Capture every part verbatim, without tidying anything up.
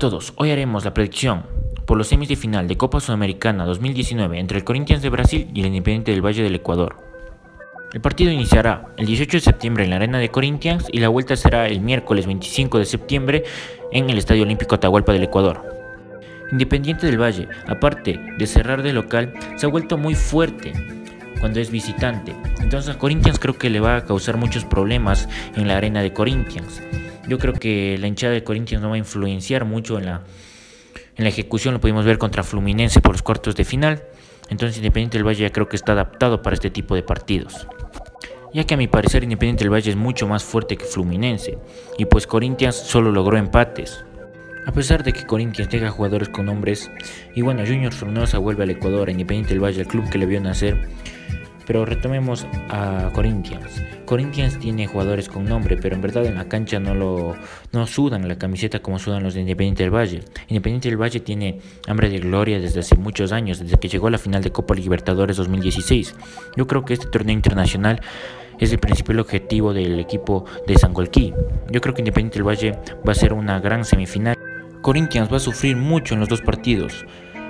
todos, hoy haremos la predicción por los semis de final de Copa Sudamericana dos mil diecinueve entre el Corinthians de Brasil y el Independiente del Valle del Ecuador. El partido iniciará el dieciocho de septiembre en la arena de Corinthians y la vuelta será el miércoles veinticinco de septiembre en el Estadio Olímpico Atahualpa del Ecuador. Independiente del Valle, aparte de cerrar de local, se ha vuelto muy fuerte cuando es visitante, entonces a Corinthians creo que le va a causar muchos problemas en la arena de Corinthians. Yo creo que la hinchada de Corinthians no va a influenciar mucho en la, en la ejecución. Lo pudimos ver contra Fluminense por los cuartos de final. Entonces Independiente del Valle ya creo que está adaptado para este tipo de partidos, ya que a mi parecer Independiente del Valle es mucho más fuerte que Fluminense, y pues Corinthians solo logró empates. A pesar de que Corinthians tenga jugadores con nombres, y bueno, Junior Sornosa vuelve al Ecuador, a Independiente del Valle, el club que le vio nacer. Pero retomemos a Corinthians. Corinthians tiene jugadores con nombre, pero en verdad en la cancha no lo no sudan la camiseta como sudan los de Independiente del Valle. Independiente del Valle tiene hambre de gloria desde hace muchos años, desde que llegó a la final de Copa Libertadores dos mil dieciséis. Yo creo que este torneo internacional es el principal objetivo del equipo de Sangolquí. Yo creo que Independiente del Valle va a ser una gran semifinal. Corinthians va a sufrir mucho en los dos partidos,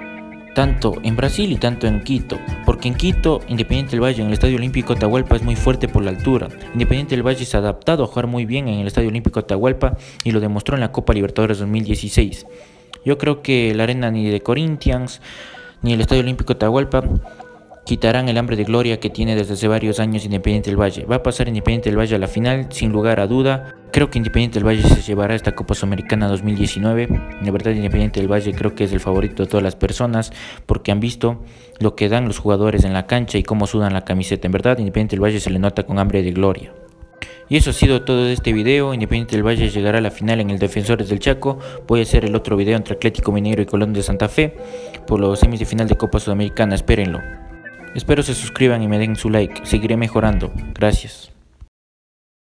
tanto en Brasil y tanto en Quito, porque en Quito, Independiente del Valle en el Estadio Olímpico Atahualpa es muy fuerte por la altura. Independiente del Valle se ha adaptado a jugar muy bien en el Estadio Olímpico Atahualpa y lo demostró en la Copa Libertadores dos mil dieciséis. Yo creo que la arena ni de Corinthians ni el Estadio Olímpico Atahualpa quitarán el hambre de gloria que tiene desde hace varios años Independiente del Valle. Va a pasar Independiente del Valle a la final sin lugar a duda. Creo que Independiente del Valle se llevará esta Copa Sudamericana dos mil diecinueve. De verdad, Independiente del Valle creo que es el favorito de todas las personas, porque han visto lo que dan los jugadores en la cancha y cómo sudan la camiseta. En verdad, Independiente del Valle se le nota con hambre de gloria. Y eso ha sido todo de este video. Independiente del Valle llegará a la final en el Defensores del Chaco. Voy a hacer el otro video entre Atlético Mineiro y Colón de Santa Fe por los semis de final de Copa Sudamericana. Espérenlo. Espero se suscriban y me den su like. Seguiré mejorando. Gracias.